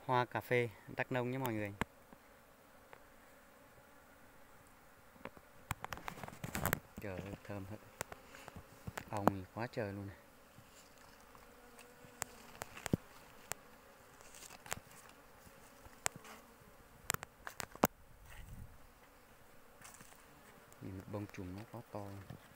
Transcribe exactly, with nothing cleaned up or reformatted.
hoa cà phê Đắk Nông nhé mọi người. Trời ơi, thơm thật. Ong thì quá trời luôn này. Nhìn bông trùng nó quá to.